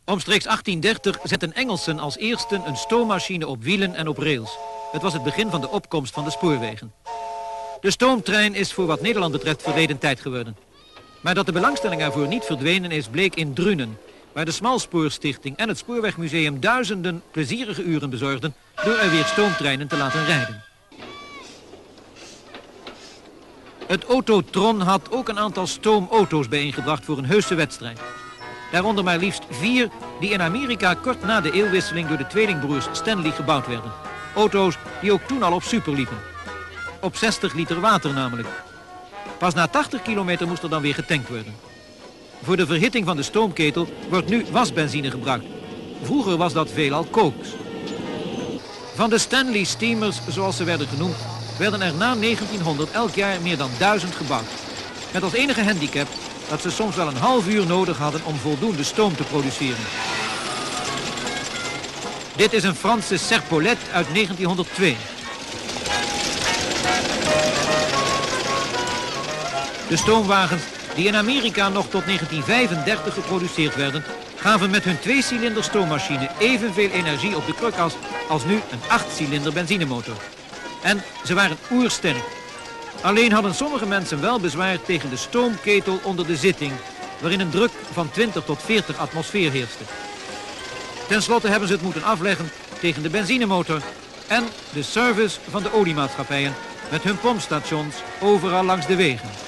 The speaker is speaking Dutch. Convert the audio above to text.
Omstreeks 1830 zetten Engelsen als eersten een stoommachine op wielen en op rails. Het was het begin van de opkomst van de spoorwegen. De stoomtrein is voor wat Nederland betreft verleden tijd geworden. Maar dat de belangstelling ervoor niet verdwenen is, bleek in Drunen, waar de Smalspoorstichting en het Spoorwegmuseum duizenden plezierige uren bezorgden door er weer stoomtreinen te laten rijden. Het Autotron had ook een aantal stoomauto's bijeengebracht voor een heuse wedstrijd. Daaronder maar liefst 4 die in Amerika kort na de eeuwwisseling door de tweelingbroers Stanley gebouwd werden. Auto's die ook toen al op super liepen. Op 60 liter water namelijk. Pas na 80 kilometer moest er dan weer getankt worden. Voor de verhitting van de stoomketel wordt nu wasbenzine gebruikt. Vroeger was dat veelal kooks. Van de Stanley Steamers, zoals ze werden genoemd, werden er na 1900 elk jaar meer dan 1000 gebouwd. Met als enige handicap dat ze soms wel een half uur nodig hadden om voldoende stoom te produceren. Dit is een Franse Serpollet uit 1902. De stoomwagens die in Amerika nog tot 1935 geproduceerd werden, gaven met hun 2-cilinder stoommachine evenveel energie op de krukas als nu een 8-cilinder benzinemotor. En ze waren oersterk. Alleen hadden sommige mensen wel bezwaar tegen de stoomketel onder de zitting, waarin een druk van 20 tot 40 atmosfeer heerste. Ten slotte hebben ze het moeten afleggen tegen de benzinemotor en de service van de oliemaatschappijen met hun pompstations overal langs de wegen.